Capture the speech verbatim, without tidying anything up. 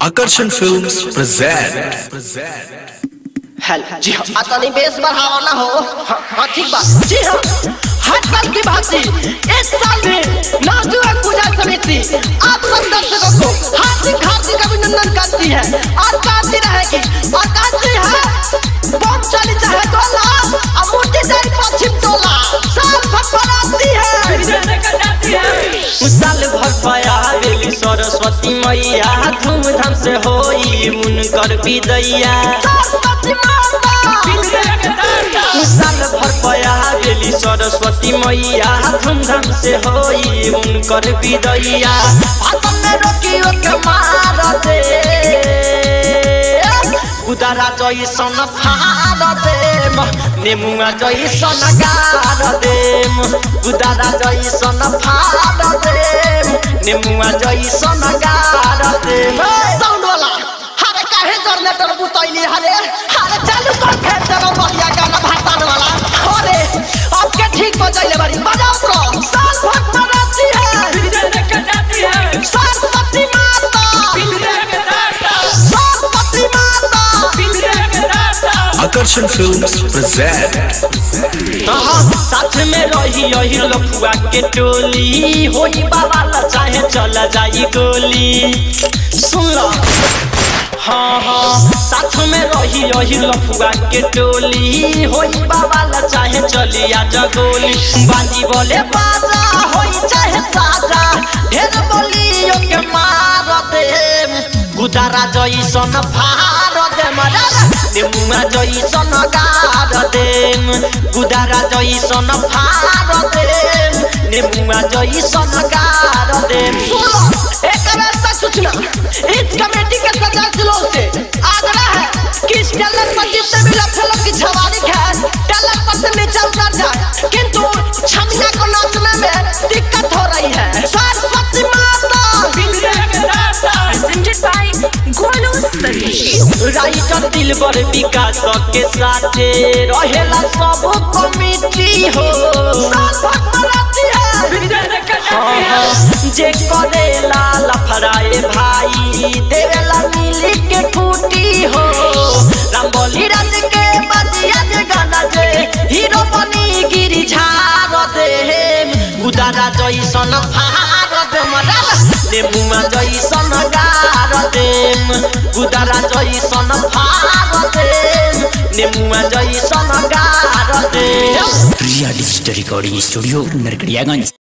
Akarshan Films present. Hello जी हाँ, आता नहीं बेस बढ़ावा ना हो। हाँ हाँ ठीक बात। जी हाँ, हर साल की भांति इस साल भी नवजुवक पूजा समिति आप सब दर्शकों को हार्दिक हार्दिक अभिनंदन करती है और करती रहेगी और करती है। बम चली चाहे तोला और मूर्ति जाए पश्चिम तोला साल भर बनाती है। साल भर पायावेली सरस्वती मैया धूमधाम से होई उनकर विदैया। साल भर पायावेली सरस्वती मैया धूमधाम से होई उनकर विदैया। भाषण में रोकियो के मार दे उदारा जैसन फाड़ देम नेमुआ जैसन गाड़ देम उदारा जैसन फाड़ देम नेमुआ जैसन गाड़ देम। साउंड वाला हरे काहे जनरेटर बुतैली हरे हरे चालू कर फेर जगह बढ़िया गाना भाषण वाला। अरे अब के ठीक बजैले बारी बजाओ तो साल भर मनाती है सरस्वती माता सरस्वती माता। Akarshan Films present. साथ में रही यही लफुआ के टोली होई बाबा ला चाहे चला जाई गोली। सुन लो हाँ हाँ साथ में रही यही लफुआ के टोली होई बाबा ला चाहे चली आजा गोली। बाजी बोले बाजा होई चाहे साजा ढेर बोलियो के मार दे गुदारा जैसन फाड़ दे मरा नेमुआ जैसन गाड़ देम गुदारा जैसन फाड़ देम नेमुआ जैसन गाड़ देम। एक ऐसा सूचना इस कमेटी के सदस्यों से आग्रह है कि इस टेलर पर जितने भी लफड़ों की सवारी है टेलर पर से नीचे उतर जाए किंतु छमिया को नाचने में दिक्कत हो रही है। सरस्वती माता राइटर दिलबर विकास के साथे रहेला सब कमिटी हो। जे करेला लफड़ाए भाई देवेला मिली के टूटी हो। रामबली राज के बजिया जे गाना जे हीरो बनी गिरी झाड़ दे उदारा जैसन फाड़ दे मरा नेमुआ जैसन गाड़ देम गुदारा जैसन फाड़ देम नेमुआ जैसन गाड़ देम। Priya digital recording studio Narkatiaganj.